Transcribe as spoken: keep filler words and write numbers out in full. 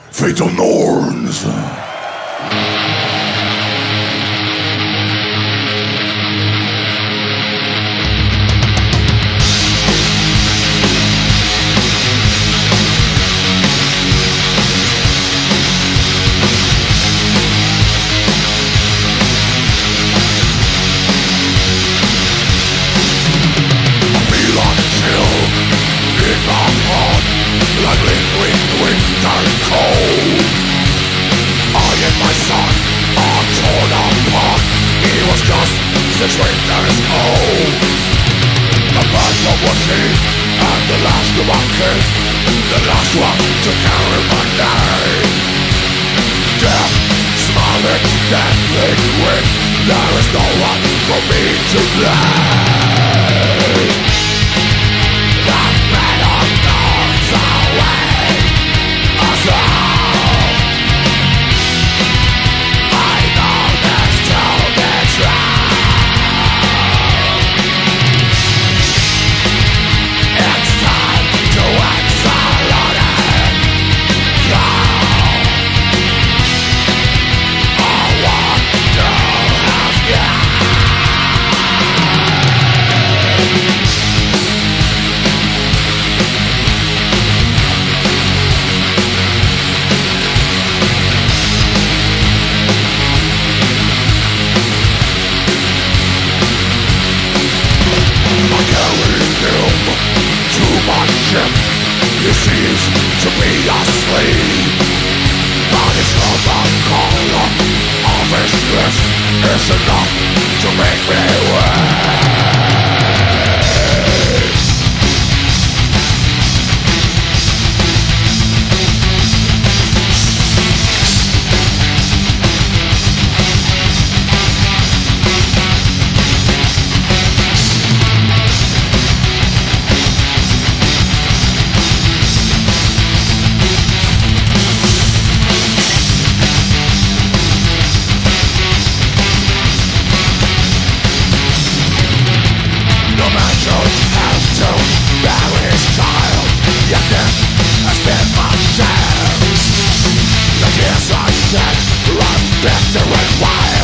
Fatal Norns. Like lingering winter cold, I and my son are torn apart. He was just six winters old. The first one was he, and the last of my kids, the last one to carry my name. Death, smiling, deathly grin. There is no one for me to blame. That metal norms away us all. I know this to be true. It's time to exile it. Go. I want to have you. He seems to be asleep, but his robot color of his lips is enough to make me weep. Run, bitter and wild.